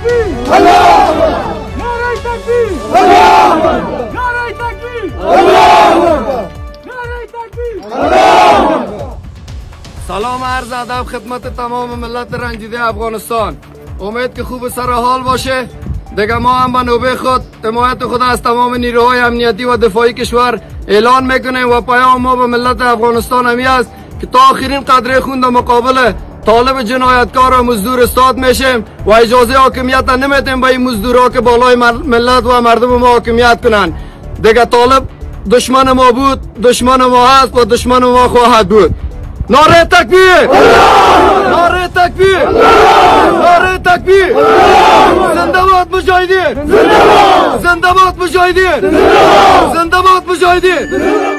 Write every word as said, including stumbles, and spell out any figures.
تکبیر! الله اکبر! نعره تکبیر! الله اکبر! نعره تکبیر! الله اکبر! نعره تکبیر! الله اکبر! سلام عرض ادب خدمت تمام ملت رنجیده افغانستان. امید که خوب سر حال باشه. دیگه ما هم به نوبه خود حمایت خود از تمام نیروهای امنیتی و دفاعی کشور اعلان میکنیم و پیام ما به ملت افغانستان همی است که تا آخرین قطره خون در مقابل طالب جنایتکار و مزدور استاد میشیم و اجازه حاکمیت نمیتیم به این مزدورها که بالای ملت و مردم ما حاکمیت کنن. دیگه طالب دشمن ما بود، دشمن ما هست و دشمن ما خواهد بود. نعره تکبیر! نعره تکبیر! نعره تکبیر! زنده باد مجاهدین! زنده باد مجاهدین! زنده باد مجاهدین!